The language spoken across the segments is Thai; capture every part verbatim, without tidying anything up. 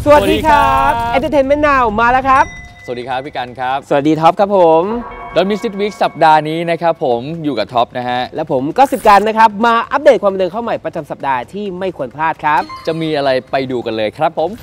สวัสดีครับ Entertainment Now มาแล้วครับสวัสดีครับพี่กันครับสวัสดีท็อปครับผมดอนมิสซิสวีคสัปดาห์นี้นะครับผมอยู่กับท็อปนะฮะและผมก็สิบกันนะครับมาอัปเดตความบันเทิงเข้าใหม่ประจำสัปดาห์ที่ไม่ควรพลาดครับจะมีอะไรไปดูกันเลยครับผม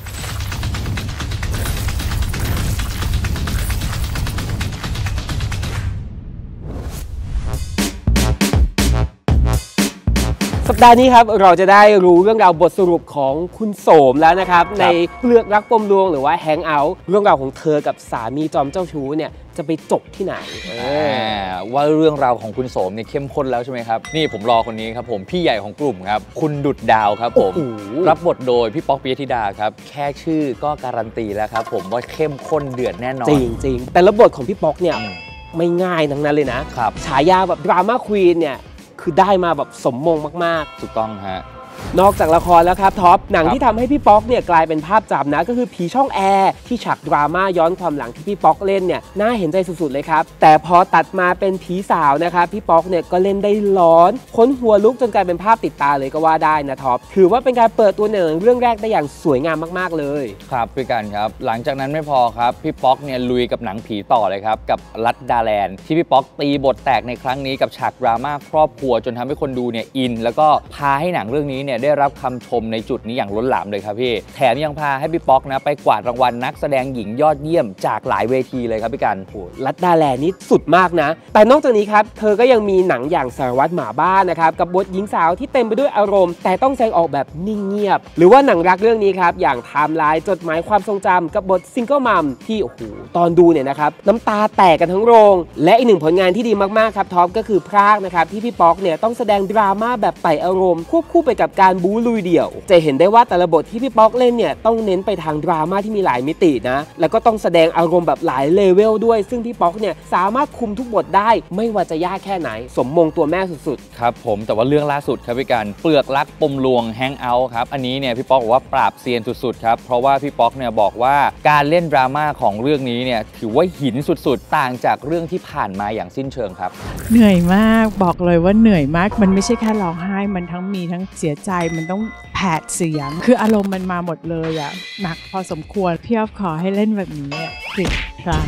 สัปดาห์นี้ครับเราจะได้รู้เรื่องราวบทสรุปของคุณโสมแล้วนะครับในเปลือกรักปมลวงหรือว่าแฮงเอาท์เรื่องราวของเธอกับสามีจอมเจ้าชู้เนี่ยจะไปจบที่ไหนว่าเรื่องราวของคุณโสมเนี่ยเข้มข้นแล้วใช่ไหมครับนี่ผมรอคนนี้ครับผมพี่ใหญ่ของกลุ่มครับคุณดุจดาวครับผมรับบทโดยพี่ป๊อกปิยธิดาครับแค่ชื่อก็การันตีแล้วครับผมว่าเข้มข้นเดือดแน่นอนจริงจริงแต่ละบทของพี่ป๊อกเนี่ยไม่ง่ายทั้งนั้นเลยนะครับฉายาแบบดราม่าควีนเนี่ยคือได้มาแบบสมมงมากๆถูกต้องฮะนอกจากละครแล้วครับท็อปหนังที่ทำให้พี่ป๊อกเนี่ยกลายเป็นภาพจำนะก็คือผีช่องแอร์ที่ฉากดราม่าย้อนความหลังที่พี่ป๊อกเล่นเนี่ยน่าเห็นใจสุดๆเลยครับแต่พอตัดมาเป็นผีสาวนะครับพี่ป๊อกเนี่ยก็เล่นได้ร้อนค้นหัวลุกจนกลายเป็นภาพติดตาเลยก็ว่าได้นะท็อปถือว่าเป็นการเปิดตัวหนังเรื่องแรกได้อย่างสวยงามมากๆเลยครับพี่กันครับหลังจากนั้นไม่พอครับพี่ป๊อกเนี่ยลุยกับหนังผีต่อเลยครับกับลัดดาแลนด์ที่พี่ป๊อกตีบทแตกในครั้งนี้กับฉากดราม่าครอบครัวจนทำให้คนดูเนี่ยอินแล้วก็พาให้หนังเรื่องนี้เนี่ยได้รับคำชมในจุดนี้อย่างล้นหลามเลยครับพี่แถมยังพาให้พี่ป๊อกนะไปกวาดรางวัลนักแสดงหญิงยอดเยี่ยมจากหลายเวทีเลยครับพี่กันโอ้ลัดดาแลนด์นี่สุดมากนะแต่นอกจากนี้ครับเธอก็ยังมีหนังอย่างสารวัตรหมาบ้านนะครับกับบทหญิงสาวที่เต็มไปด้วยอารมณ์แต่ต้องแสดงออกแบบนิ่งเงียบหรือว่าหนังรักเรื่องนี้ครับอย่างไทม์ไลน์จดหมายความทรงจำกับบทซิงเกิลมัมที่โอ้โหตอนดูเนี่ยนะครับน้ำตาแตกกันทั้งโรงและอีกหนึ่งผลงานที่ดีมากๆครับท็อปก็คือพรากนะครับที่พี่ป๊อกเนี่ยต้องแสดงดราม่าแบบไต่อารมณ์ควบคู่ไปกับการบู๊ลุยเดี่ยวจะเห็นได้ว่าแต่ละบทที่พี่ป๊อกเล่นเนี่ยต้องเน้นไปทางดราม่าที่มีหลายมิตินะแล้วก็ต้องแสดงอารมณ์แบบหลายเลเวลด้วยซึ่งพี่ป๊อกเนี่ยสามารถคุมทุกบทได้ไม่ว่าจะยากแค่ไหนสมมงตัวแม่สุดๆครับผมแต่ว่าเรื่องล่าสุดครับพี่กันเปลือกรักปมลวงแฮงเอาท์ครับอันนี้เนี่ยพี่ป๊อกบอกว่าปราบเซียนสุดๆครับเพราะว่าพี่ป๊อกเนี่ยบอกว่าการเล่นดราม่าของเรื่องนี้เนี่ยถือว่าหินสุดๆต่างจากเรื่องที่ผ่านมาอย่างสิ้นเชิงครับเหนื่อยมากบอกเลยว่าเหนื่อยมากมันไม่ใช่แค่ร้องไห้มันทั้งมีทั้งเสียใจมันต้องแผดเสียงคืออารมณ์มันมาหมดเลยอะหนักพอสมควรพี่อ๊อฟขอให้เล่นแบบนี้สิบครั้ง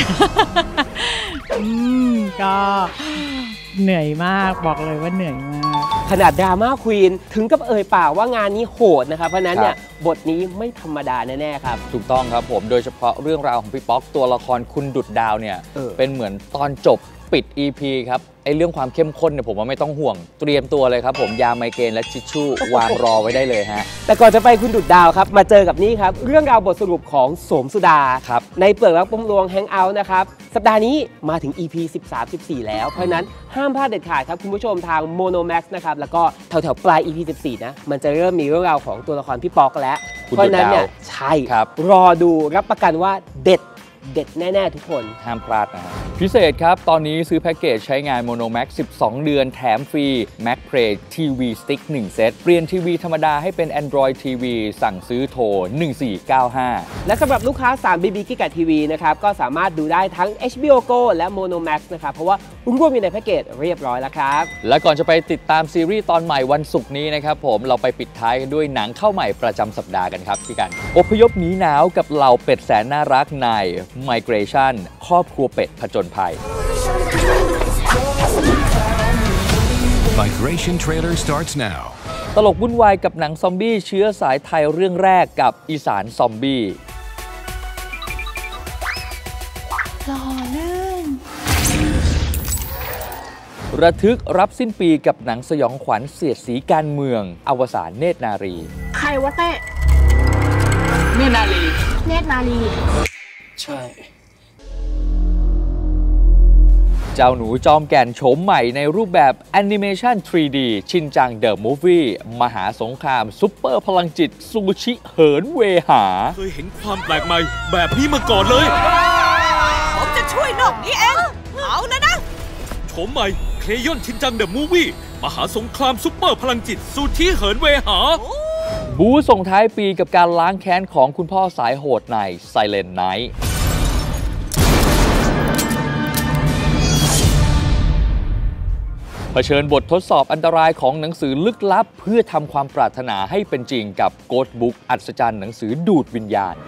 อืมก็เหนื่อยมากบอกเลยว่าเหนื่อยมากขนาดดราม่าควีนถึงกับเอ่ยปากว่างานนี้โหดนะครับเพราะนั้นเนี่ยบทนี้ไม่ธรรมดาแน่ๆครับถูกต้องครับผมโดยเฉพาะเรื่องราวของพี่ป๊อกตัวละครคุณดุจดาวเนี่ยเออเป็นเหมือนตอนจบปิด อี พี ครับไอเรื่องความเข้มข้นเนี่ยผมว่าไม่ต้องห่วงเตรียมตัวเลยครับผมยาไมเกรนและทิชชู่วางรอไว้ได้เลยฮะแต่ก่อนจะไปคุณดุจดาวครับมาเจอกับนี่ครับเรื่องราวบทสรุปของโสมสุดาครับในเปลือกรักปมลวงแฮงเอาท์นะครับสัปดาห์นี้มาถึง อี พี สิบสาม สิบสี่ แล้วเพราะนั้นห้ามพลาดเด็ดขาดครับคุณผู้ชมทาง Mono Max นะครับแล้วก็แถวๆปลาย อี พี สิบสี่ นะมันจะเริ่มมีเรื่องราวของตัวละครพี่ป๊อกแล้วเพราะนั้นเนี่ยใช่ครับรอดูรับประกันว่าเด็ดเด็ดแน่ๆทุกคนห้ามพลาดนะพิเศษครับตอนนี้ซื้อแพ็กเกจใช้งาน Mono Max สิบสอง เดือนแถมฟรี Max Play ที วี Stick หนึ่ง เซตเปลี่ยนทีวีธรรมดาให้เป็น Android ที วี สั่งซื้อโทรหนึ่งสี่เก้าห้าและสำหรับลูกค้าสาม บี บี Giga ที วี นะครับก็สามารถดูได้ทั้ง เอช บี โอ Go และ Mono Max นะครับเพราะว่ารวมอยู่ในแพ็กเกจเรียบร้อยแล้วครับและก่อนจะไปติดตามซีรีส์ตอนใหม่วันศุกร์นี้นะครับผมเราไปปิดท้ายกันด้วยหนังเข้าใหม่ประจำสัปดาห์กันครับพี่กันอพยพหนีหนาวกับเหล่าเป็ดแสนน่ารักใน Migration ครอบครัวเป็ดผจญภัย Migration trailer starts now ตลกวุ่นวายกับหนังซอมบี้เชื้อสายไทยเรื่องแรกกับอีสานซอมบี้หล่อลื่นระทึกรับสิ้นปีกับหนังสยองขวัญเสียดสีการเมืองอวสานเนตรนารีใครวะเต้เนตรนารีเนตรนารีใช่เจ้าหนูจอมแก่นโฉมใหม่ในรูปแบบแอนิเมชัน ทรี ดี ชินจังเดอะมูฟวี่มหาสงครามซุปเปอร์พลังจิตซูชิเหินเวหาเคยเห็นความแปลกใหม่แบบนี้มาก่อนเลยผมจะช่วยนกนี้เองเอานะนะโฉมใหม่เคลยอนชินจังเดอะมูฟวี่มหาสงครามซุปเปอร์พลังจิตซูชิเหินเวหาบู๊ส่งท้ายปีกับการล้างแค้นของคุณพ่อสายโหดใน Silent Nightผผชิญบททดสอบอันตรายของหนังสือลึกลับเพื่อทำความปรารถนาให้เป็นจริงกับโกสต์บุ๊กอัศจรรย์หนังสือดูดวิญญาณ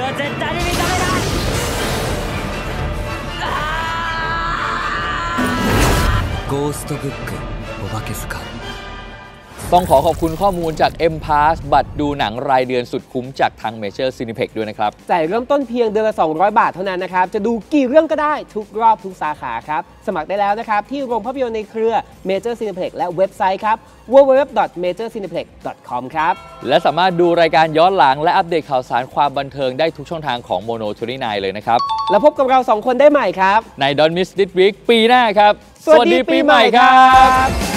ゴーストブックお化け図鑑ต้องขอขอบคุณข้อมูลจาก M Pass บัตรดูหนังรายเดือนสุดคุ้มจากทาง Major Cineplex ด้วยนะครับจ่ายเริ่มต้นเพียงเดือนละสองร้อยบาทเท่านั้นนะครับจะดูกี่เรื่องก็ได้ทุกรอบทุกสาขาครับสมัครได้แล้วนะครับที่โรงภาพยนตร์ในเครือ Major Cineplex และเว็บไซต์ครับ ดับเบิลยู ดับเบิลยู ดับเบิลยู ดอท เมเจอร์ ซีนิเพล็กซ์ ดอท คอม ครับและสามารถดูรายการย้อนหลังและอัปเดตข่าวสารความบันเทิงได้ทุกช่องทางของ Mono ยี่สิบเก้า เลยนะครับแล้วพบกับเราสองคนได้ใหม่ครับใน Don't Miss This Week ปีหน้าครับสวัสดีปีใหม่ครับ